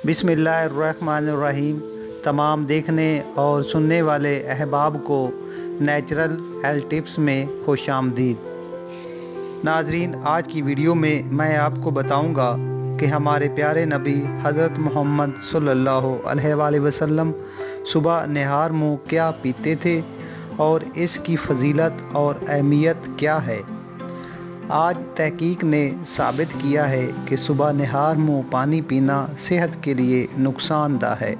बिस्मिल्लाहिर्रहमानिर्रहीम। तमाम देखने और सुनने वाले अहबाब को नेचुरल हेल्थ टिप्स में खुश आमदीद। नाजरीन, आज की वीडियो में मैं आपको बताऊंगा कि हमारे प्यारे नबी हज़रत मोहम्मद सल्लल्लाहु अलैहि वसल्लम सुबह निहार मुँह क्या पीते थे और इसकी फ़जीलत और अहमियत क्या है। आज तहकीक ने साबित किया है कि सुबह निहार मुँह पानी पीना सेहत के लिए नुकसानदा है,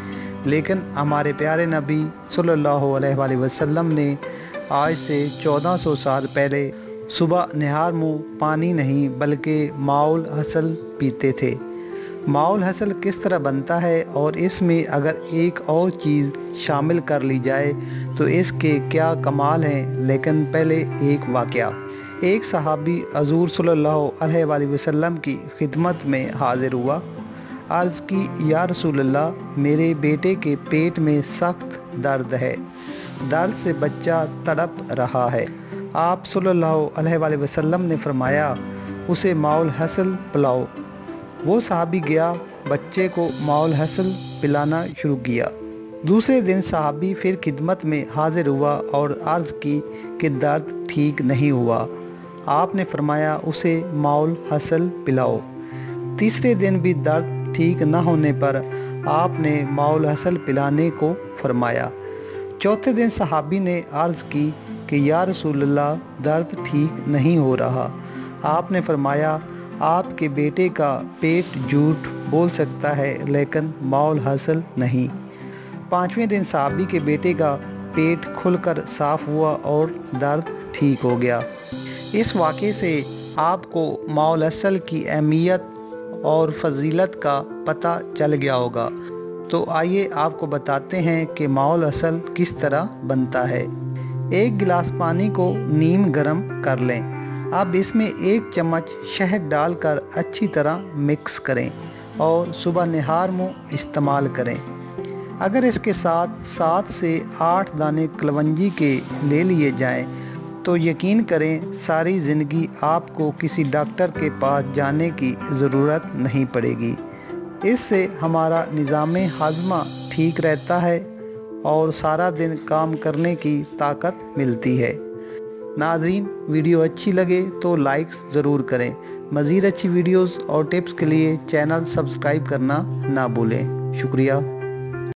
लेकिन हमारे प्यारे नबी सल्लल्लाहु अलैहि वसल्लम ने आज से 1400 साल पहले सुबह निहार मुँह पानी नहीं बल्कि माउल हसल पीते थे। माउल हसल किस तरह बनता है और इसमें अगर एक और चीज़ शामिल कर ली जाए तो इसके क्या कमाल हैं। लेकिन पहले एक वाक़या। एक सहाबी हज़ूर सल्लल्लाहु अलैहि वसल्लम की खिदमत में हाज़िर हुआ। अर्ज़ की, या रसूलल्लाह, मेरे बेटे के पेट में सख्त दर्द है, दर्द से बच्चा तड़प रहा है। आप सल्लल्लाहु अलैहि वसल्लम ने फरमाया, उसे माउल हसल पिलाओ। वो सहाबी गया, बच्चे को माउल हसल पिलाना शुरू किया। दूसरे दिन सहाबी फिर खिदमत में हाज़िर हुआ और अर्ज़ की कि दर्द ठीक नहीं हुआ। आपने फरमाया, उसे माउल हसल पिलाओ। तीसरे दिन भी दर्द ठीक न होने पर आपने माउल हसल पिलाने को फरमाया। चौथे दिन सहाबी ने अर्ज़ की कि या रसूलल्लाह, दर्द ठीक नहीं हो रहा। आपने फरमाया, आपके बेटे का पेट झूठ बोल सकता है लेकिन माउल हसल नहीं। पाँचवें दिन सहाबी के बेटे का पेट खुलकर साफ़ हुआ और दर्द ठीक हो गया। इस वाक़े से आपको माउल हसल की अहमियत और फजीलत का पता चल गया होगा। तो आइए आपको बताते हैं कि माउल हसल किस तरह बनता है। एक गिलास पानी को नीम गरम कर लें। अब इसमें 1 चम्मच शहद डालकर अच्छी तरह मिक्स करें और सुबह निहार मुँह इस्तेमाल करें। अगर इसके साथ 7 से 8 दाने कलवंजी के ले लिए जाएं, तो यकीन करें सारी ज़िंदगी आपको किसी डॉक्टर के पास जाने की ज़रूरत नहीं पड़ेगी। इससे हमारा निज़ाम हाज़मा ठीक रहता है और सारा दिन काम करने की ताकत मिलती है। नाज़रीन, वीडियो अच्छी लगे तो लाइक्स ज़रूर करें। मज़ीद अच्छी वीडियोस और टिप्स के लिए चैनल सब्सक्राइब करना ना भूलें। शुक्रिया।